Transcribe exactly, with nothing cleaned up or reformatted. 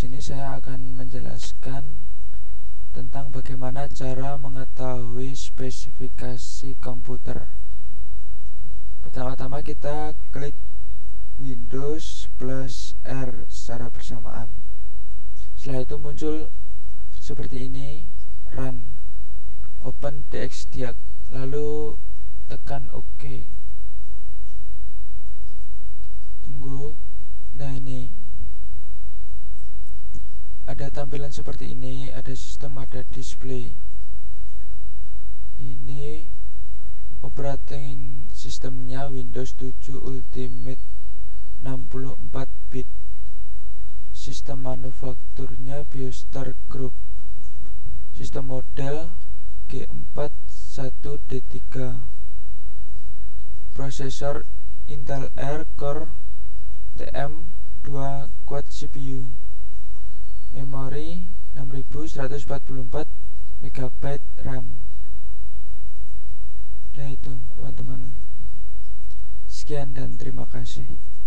sini saya akan menjelaskan tentang bagaimana cara mengetahui spesifikasi komputer. Pertama-tama kita klik Windows plus R secara bersamaan. Setelah itu muncul seperti ini, Run, Open DXDiag, lalu tekan OK. Tunggu. Nah, ini ada tampilan seperti ini, ada sistem, ada display. Ini operating sistemnya Windows tujuh Ultimate enam puluh empat bit. Sistem manufakturnya Biostar Group. Sistem model G empat satu D tiga. Prosesor Intel R Core T M dua Quad C P U. Memori enam ribu seratus empat puluh empat megabyte RAM. Nah itu teman-teman. Sekian dan terima kasih.